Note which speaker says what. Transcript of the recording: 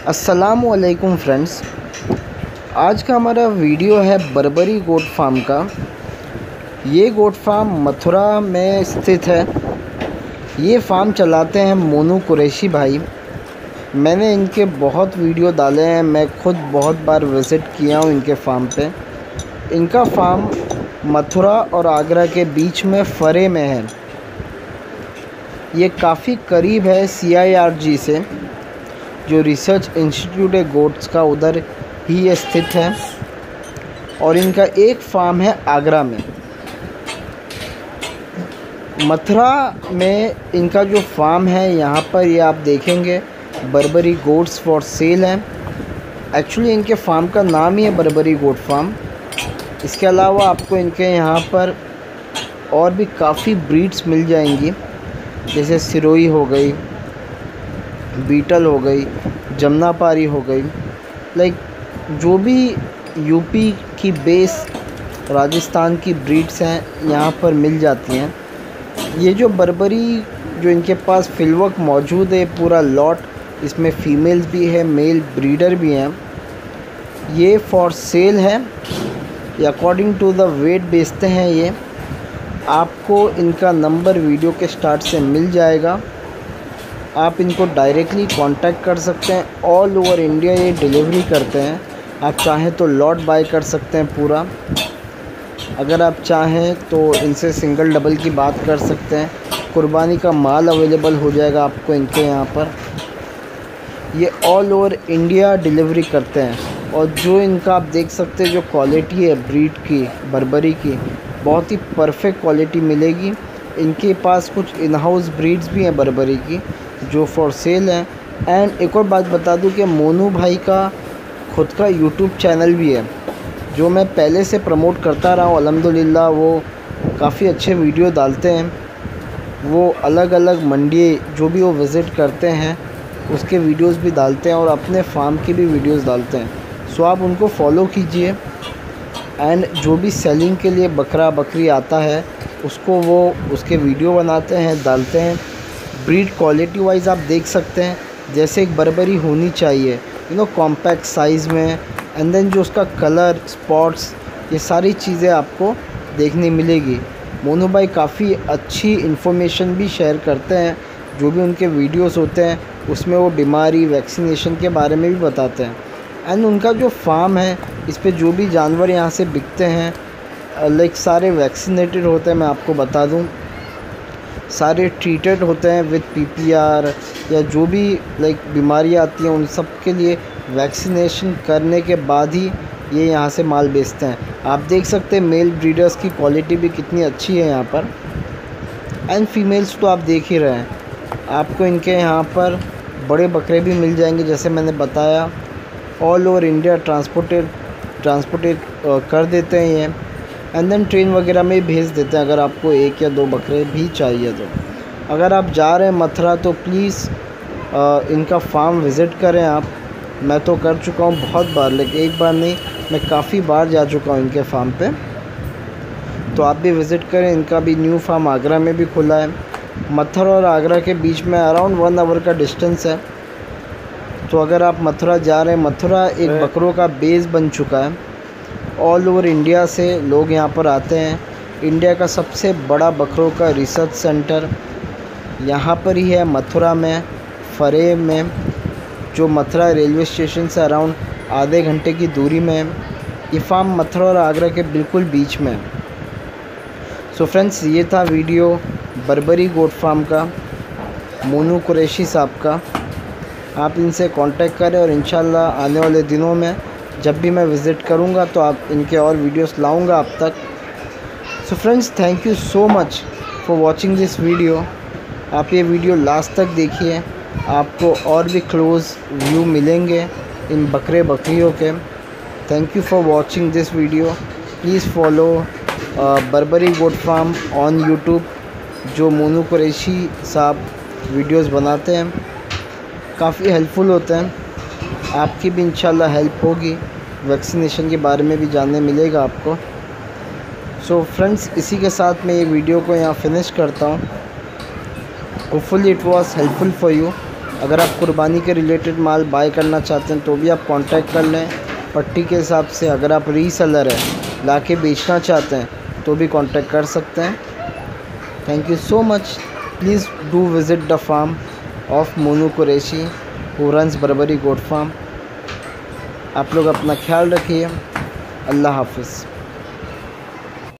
Speaker 1: अस्सलामुअलैकुम फ्रेंड्स, आज का हमारा वीडियो है बर्बरी गोट फार्म का। ये गोट फार्म मथुरा में स्थित है। ये फार्म चलाते हैं मोनू कुरैशी भाई। मैंने इनके बहुत वीडियो डाले हैं, मैं खुद बहुत बार विज़िट किया हूँ इनके फार्म पे। इनका फार्म मथुरा और आगरा के बीच में फरे में है। ये काफ़ी करीब है CIRG से, जो रिसर्च इंस्टीट्यूट है गोट्स का, उधर ही ये स्थित है। और इनका एक फार्म है आगरा में। मथुरा में इनका जो फार्म है, यहाँ पर ये आप देखेंगे बर्बरी गोट्स फॉर सेल है। एक्चुअली इनके फार्म का नाम ही है बर्बरी गोट फार्म। इसके अलावा आपको इनके यहाँ पर और भी काफ़ी ब्रीड्स मिल जाएंगी, जैसे सिरोही हो गई, बीटल हो गई, जमनापारी हो गई। लाइक जो भी यूपी की बेस, राजस्थान की ब्रीड्स हैं यहाँ पर मिल जाती हैं। ये जो बर्बरी जो इनके पास फिलवक मौजूद है, पूरा लॉट, इसमें फ़ीमेल्स भी है, मेल ब्रीडर भी हैं। ये फॉर सेल है, ये अकॉर्डिंग टू द वेट बेचते हैं। ये आपको इनका नंबर वीडियो के स्टार्ट से मिल जाएगा। आप इनको डायरेक्टली कांटेक्ट कर सकते हैं। ऑल ओवर इंडिया ये डिलीवरी करते हैं। आप चाहें तो लॉट बाय कर सकते हैं पूरा। अगर आप चाहें तो इनसे सिंगल डबल की बात कर सकते हैं। कुर्बानी का माल अवेलेबल हो जाएगा आपको इनके यहाँ पर। ये ऑल ओवर इंडिया डिलीवरी करते हैं। और जो इनका आप देख सकते हैं जो क्वालिटी है ब्रीड की, बर्बरी की, बहुत ही परफेक्ट क्वालिटी मिलेगी। इनके पास कुछ इन हाउस ब्रीड्स भी हैं बर्बरी की, जो फॉर सेल हैं। एंड एक और बात बता दूं कि मोनू भाई का खुद का यूट्यूब चैनल भी है, जो मैं पहले से प्रमोट करता रहा हूँ। अल्हम्दुलिल्लाह वो काफ़ी अच्छे वीडियो डालते हैं। वो अलग अलग मंडी जो भी वो विज़िट करते हैं उसके वीडियोस भी डालते हैं, और अपने फार्म की भी वीडियोस डालते हैं। सो आप उनको फॉलो कीजिए। एंड जो भी सेलिंग के लिए बकरा बकरी आता है उसको वो उसके वीडियो बनाते हैं, डालते हैं। ब्रीड क्वालिटी वाइज आप देख सकते हैं जैसे एक बर्बरी होनी चाहिए, कॉम्पैक्ट साइज़ में। एंड देन जो उसका कलर, स्पॉट्स, ये सारी चीज़ें आपको देखने मिलेगी। मोनू भाई काफ़ी अच्छी इन्फॉर्मेशन भी शेयर करते हैं। जो भी उनके वीडियोस होते हैं उसमें वो बीमारी, वैक्सीनेशन के बारे में भी बताते हैं। एंड उनका जो फार्म है, इस पे जो भी जानवर यहाँ से बिकते हैं, लाइक सारे वैक्सीनेटेड होते हैं। मैं आपको बता दूँ, सारे ट्रीटेड होते हैं विद PPR, या जो भी लाइक बीमारियाँ आती हैं उन सब के लिए वैक्सीनेशन करने के बाद ही ये यहाँ से माल बेचते हैं। आप देख सकते हैं मेल ब्रीडर्स की क्वालिटी भी कितनी अच्छी है यहाँ पर। एंड फीमेल्स तो आप देख ही रहे हैं। आपको इनके यहाँ पर बड़े बकरे भी मिल जाएंगे, जैसे मैंने बताया। ऑल ओवर इंडिया ट्रांसपोर्टेड कर देते हैं ये। एंड देन ट्रेन वगैरह में भेज देते हैं, अगर आपको एक या दो बकरे भी चाहिए तो। अगर आप जा रहे हैं मथुरा तो प्लीज़ इनका फार्म विज़िट करें आप। मैं तो कर चुका हूँ बहुत बार, लेकिन एक बार नहीं, मैं काफ़ी बार जा चुका हूँ इनके फार्म पे। तो आप भी विज़िट करें। इनका भी न्यू फार्म आगरा में भी खुला है। मथुरा और आगरा के बीच में अराउंड 1 आवर का डिस्टेंस है। तो अगर आप मथुरा जा रहे हैं, मथुरा एक बकरों का बेस बन चुका है। ऑल ओवर इंडिया से लोग यहाँ पर आते हैं। इंडिया का सबसे बड़ा बकरों का रिसर्च सेंटर यहाँ पर ही है, मथुरा में, फरे में, जो मथुरा रेलवे स्टेशन से अराउंड आधे घंटे की दूरी में है। ये फार्म मथुरा और आगरा के बिल्कुल बीच में है। सो फ्रेंड्स, ये था वीडियो बर्बरी गोट फार्म का, मोनू कुरैशी साहब का। आप इनसे कांटेक्ट करें, और इंशाल्लाह आने वाले दिनों में जब भी मैं विज़िट करूंगा तो आप इनके और वीडियोस लाऊंगा आप तक। So friends, thank you so much for watching this video. आप ये वीडियो लास्ट तक देखिए, आपको और भी क्लोज़ व्यू मिलेंगे इन बकरे बकरियों के। Thank you for watching this video. Please follow Barbari goat farm on YouTube, जो मोनू कुरैशी साहब वीडियोस बनाते हैं। काफ़ी हेल्पफुल होते हैं। आपकी भी इंशाल्लाह हेल्प होगी। वैक्सीनेशन के बारे में भी जानने मिलेगा आपको। सो फ्रेंड्स, इसी के साथ मैं ये वीडियो को यहाँ फिनिश करता हूँ। Hopefully it was helpful for you. अगर आप कुर्बानी के रिलेटेड माल बाय करना चाहते हैं तो भी आप कांटेक्ट कर लें पट्टी के हिसाब से। अगर आप रीसेलर है लाके बेचना चाहते हैं तो भी कांटेक्ट कर सकते हैं। Thank you so much. Please do visit the farm of Monu Qureshi who runs Barbari goat farm. आप लोग अपना ख्याल रखिए। अल्लाह हाफिज़।